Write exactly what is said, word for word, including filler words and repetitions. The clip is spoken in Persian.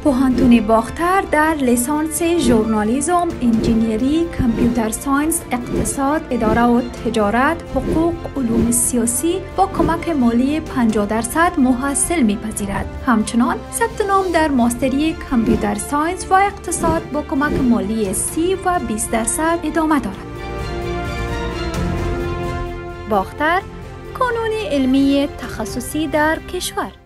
پوهنتون باختر در لیسانس ژورنالیسم، انجینیری، کامپیوتر ساینس، اقتصاد، اداره و تجارت، حقوق، علوم سیاسی با کمک مالی پنجاه درصد محصل می‌پذیرد. همچنان ثبت نام در ماستری کامپیوتر ساینس و اقتصاد با کمک مالی سی و بیست درصد ادامه دارد. باختر، کانون علمی تخصصی در کشور.